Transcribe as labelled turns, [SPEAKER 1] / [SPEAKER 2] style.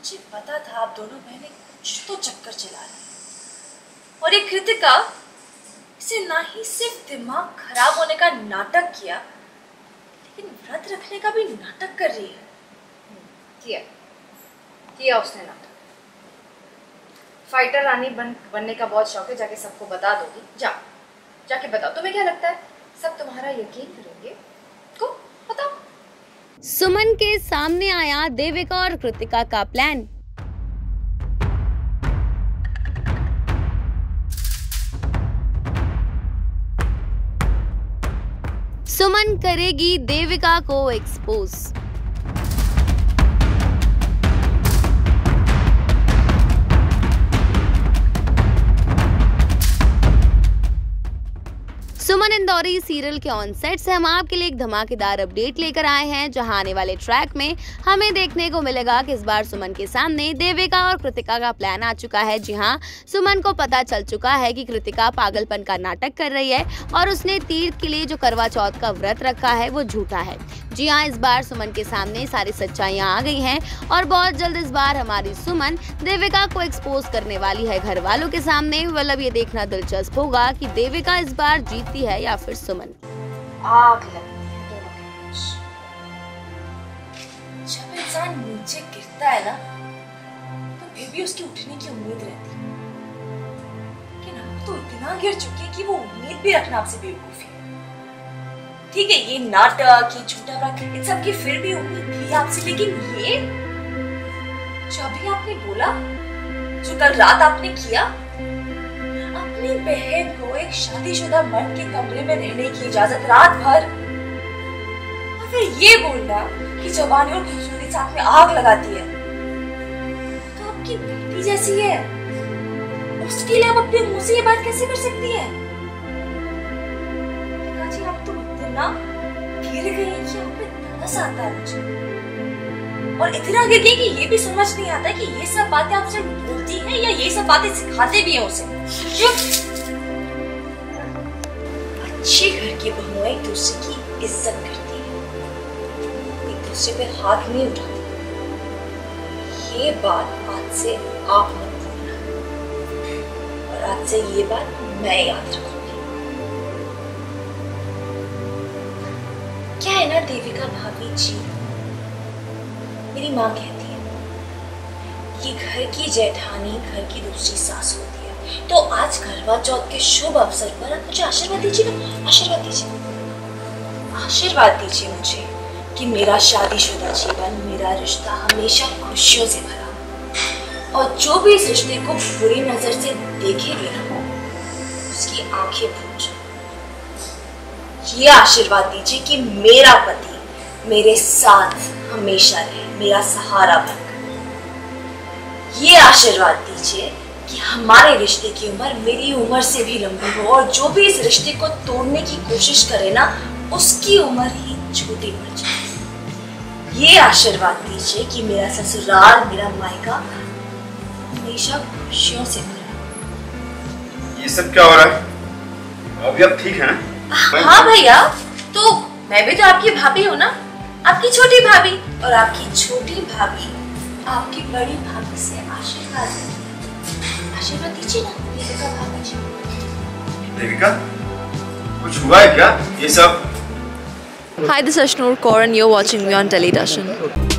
[SPEAKER 1] मुझे पता था आप दोनों बहनें कुछ तो चक्कर चला रही हैं। और ये कृतिका इसे ना ही सिर्फ दिमाग खराब होने का नाटक किया, लेकिन व्रत रखने का भी नाटक कर रही है।
[SPEAKER 2] किया उसने नाटक। फाइटर रानी बनने का बहुत शौक है, जाके सबको बता दोगी। जाके बताओ। तुम्हें क्या लगता है सब तुम्हारा यकीन करेंगे? को बताओ।
[SPEAKER 3] सुमन के सामने आया देविका और कृतिका का प्लान। सुमन करेगी देविका को एक्सपोज। सुमन इंदौरी सीरियल के ऑन सेट से हम आपके लिए एक धमाकेदार अपडेट लेकर आए हैं, जहां आने वाले ट्रैक में हमें देखने को मिलेगा कि इस बार सुमन के सामने देविका और कृतिका का प्लान आ चुका है। जी हां, सुमन को पता चल चुका है कि कृतिका पागलपन का नाटक कर रही है और उसने तीर्थ के लिए जो करवा चौथ का व्रत रखा है वो झूठा है। जी हाँ, इस बार सुमन के सामने सारी सच्चाइयां आ गई हैं और बहुत जल्द इस बार हमारी सुमन देविका को एक्सपोज करने वाली है घर वालों के सामने। मतलब ये देखना दिलचस्प होगा कि देविका इस बार जीतती है या फिर सुमन।
[SPEAKER 1] आग लगती है दोनों के बीच। जब इंसान नीचे गिरता है ना, तो फिर भी उसके उठने की उम्मीद रहती है, लेकिन अब तो इतना गिर चुके हैं कि वो उम्मीद भी रखना आपसे बेवकूफी है। ठीक है, ये नाटक, ये झूठा व्रत, इन सब की फिर भी उम्मीद थी आपसे, लेकिन ये जो अभी आपने बोला, जो कल रात आपने किया, अपनी बहन को एक शादीशुदा मर्द के कमरे में रहने की इजाजत रात भर, और फिर ये बोलना कि जवानी और खूबसूरती साथ में आग लगाती है, तो आपकी बेटी जैसी है, उसके लिए आप अपने मुंह से ये बात कैसे कर सकती है? जी आप तो इतना गिर गई कि आप पे तरस आता है मुझे, और इतना गिर गई कि ये भी समझ नहीं आता कि ये सब बातें आपसे बोलती हैं या ये सब बातें सिखाते भी हैं उसे। अच्छी घर की बहुएं एक दूसरे की इज्जत करती हैं, एक दूसरे पे हाथ नहीं उठाती। ये बात आज से आप मत भूलना, और आज से ये बात मैं याद रखूंगी। क्या है ना देविका भाभी जी, मेरी माँ कहती है कि घर की जेठानी घर की दूसरी सास होती है। तो आज करवा चौथ के शुभ अवसर पर आप मुझे आशीर्वाद दीजिए ना, आशीर्वाद दीजिए, आशीर्वाद दीजिए मुझे कि मेरा शादीशुदा जीवन, मेरा रिश्ता हमेशा खुशियों से भरा हो, और जो भी इस रिश्ते को बुरी नजर से देखेगी ना, उसकी आंखें फूट जाए। ये आशीर्वाद दीजिए कि मेरा पति मेरे साथ हमेशा रहे, मेरा सहारा बनकर। ये आशीर्वाद दीजिए कि हमारे रिश्ते की उम्र मेरी उम्र से भी लंबी हो, और जो भी इस रिश्ते को तोड़ने की कोशिश करे ना, उसकी उम्र ही छोटी पड़ जाए। ये आशीर्वाद दीजिए कि मेरा ससुराल, मेरा मायका हमेशा खुशियों से भरा।
[SPEAKER 4] ये सब क्या हो रहा है? अभी आप ठीक हैं?
[SPEAKER 1] हाँ भैया, तो मैं भी तो आपकी भाभी हूँ ना, आपकी छोटी भाभी, और आपकी छोटी भाभी आपकी बड़ी भाभी से आशीर्वाद लेती है। आशीर्वाद दीजिए ना देविका भाभी जी।
[SPEAKER 4] देविका, कुछ हुआ है क्या ये सब?
[SPEAKER 5] Hi, this is Ashnur Kaur and you're watching me on Teledarshan.